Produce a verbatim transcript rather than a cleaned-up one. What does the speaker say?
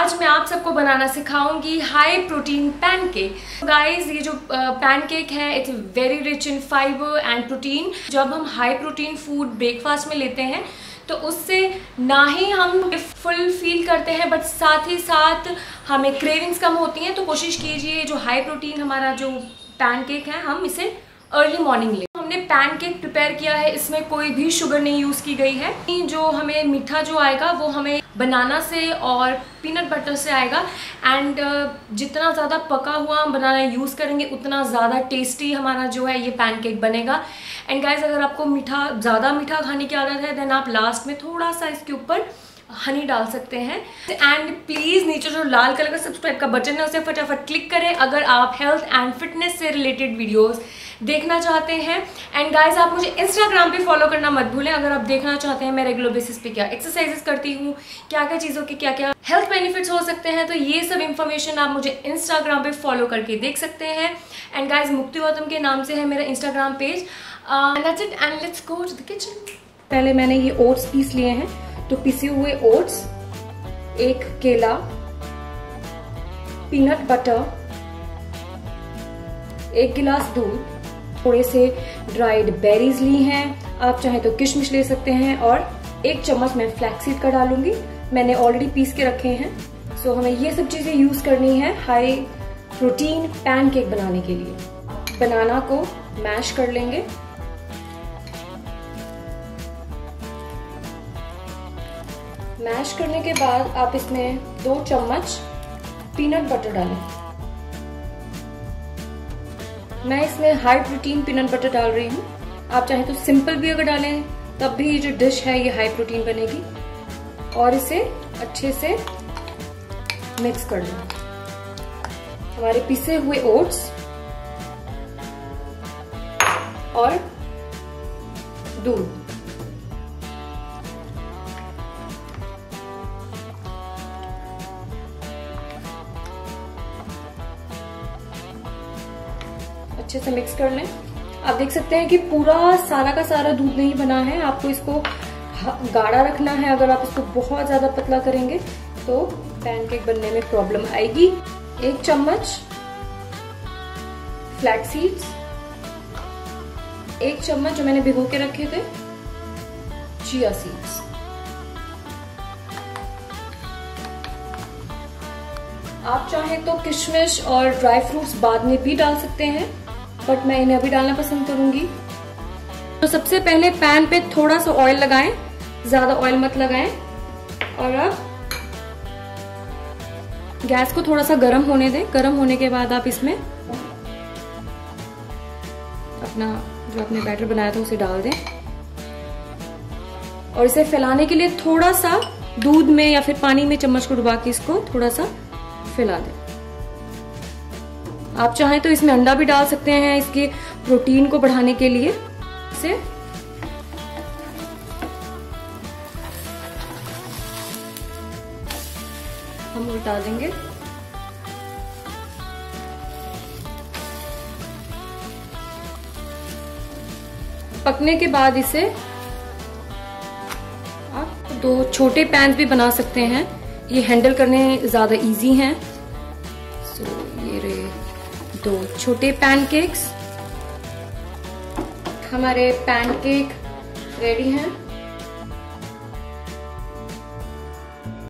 आज मैं आप सबको बनाना सिखाऊंगी हाई प्रोटीन पैनकेक। गाइस, ये जो पैनकेक है it's very rich in fibre and protein. जब हम हाई प्रोटीन फूड ब्रेकफास्ट में लेते हैं तो उससे ना ही हम फुल फील करते हैं बट साथ ही साथ हमें क्रेविंग्स कम होती हैं। तो कोशिश कीजिए जो हाई प्रोटीन हमारा जो पैनकेक है हम इसे अर्ली मॉर्निंग लें। हमने पैनकेक प्रिपेयर किया है, इसमें कोई भी शुगर नहीं यूज़ की गई है। जो हमें मीठा जो आएगा वो हमें बनाना से और पीनट बटर से आएगा। एंड जितना ज़्यादा पका हुआ हम बनाना यूज़ करेंगे उतना ज़्यादा टेस्टी हमारा जो है ये पैनकेक बनेगा। एंड गाइस, अगर आपको मीठा ज़्यादा मीठा खाने की आदत है देन आप लास्ट में थोड़ा सा इसके ऊपर हनी डाल सकते हैं। एंड प्लीज़ नीचे जो लाल कलर का सब्सक्राइब का बटन है उसे फटाफट क्लिक करें अगर आप हेल्थ एंड फिटनेस से रिलेटेड वीडियोस देखना चाहते हैं। एंड गाइस, आप मुझे इंस्टाग्राम पे फॉलो करना मत भूलें अगर आप देखना चाहते हैं मैं रेगुलर बेसिस पे क्या एक्सरसाइजेस करती हूँ, क्या क्या चीज़ों के क्या क्या हेल्थ बेनिफिट्स हो सकते हैं। तो ये सब इंफॉर्मेशन आप मुझे इंस्टाग्राम पे फॉलो करके देख सकते हैं। एंड गाइस, मुक्ति गौतम के नाम से है मेरा Instagram page. And that's it and let's go to the kitchen. पहले मैंने ये ओट्स पीस लिए हैं, तो पिसे हुए ओट्स, एक केला, पीनट बटर, एक गिलास दूध, थोड़े से ड्राइड बेरीज ली हैं, आप चाहें तो किशमिश ले सकते हैं, और एक चम्मच मैं फ्लैक्सीड का डालूंगी। मैंने ऑलरेडी पीस के रखे हैं। सो हमें ये सब चीजें यूज करनी है हाई प्रोटीन पैनकेक बनाने के लिए। बनाना को मैश कर लेंगे। मैश करने के बाद आप इसमें दो चम्मच पीनट बटर डालें। मैं इसमें हाई प्रोटीन पीनट बटर डाल रही हूँ। आप चाहें तो सिंपल भी अगर डालें तब भी ये जो डिश है ये हाई प्रोटीन बनेगी। और इसे अच्छे से मिक्स कर लें। हमारे पिसे हुए ओट्स और दूध, अच्छे से मिक्स कर लें। आप देख सकते हैं कि पूरा सारा का सारा दूध नहीं बना है, आपको इसको गाढ़ा रखना है। अगर आप इसको बहुत ज्यादा पतला करेंगे तो पैनकेक बनने में प्रॉब्लम आएगी। एक चम्मच फ्लैक्स सीड्स, एक चम्मच जो मैंने भिगो के रखे थे चिया सीड्स, आप चाहें तो किशमिश और ड्राई फ्रूट्स बाद में भी डाल सकते हैं बट मैं इन्हें अभी डालना पसंद करूंगी। तो सबसे पहले पैन पे थोड़ा सा ऑयल लगाएं, ज्यादा ऑयल मत लगाएं। और अब गैस को थोड़ा सा गर्म होने दें। गर्म होने के बाद आप इसमें अपना जो आपने बैटर बनाया था उसे डाल दें और इसे फैलाने के लिए थोड़ा सा दूध में या फिर पानी में चम्मच को डुबा के इसको थोड़ा सा फैला दें। आप चाहें तो इसमें अंडा भी डाल सकते हैं इसके प्रोटीन को बढ़ाने के लिए। इसे हम उल्टा देंगे। पकने के बाद इसे आप दो छोटे पैन भी बना सकते हैं, ये हैंडल करने ज्यादा इजी हैं। सो ये रहे दो छोटे पैनकेक्स। हमारे पैनकेक रेडी हैं।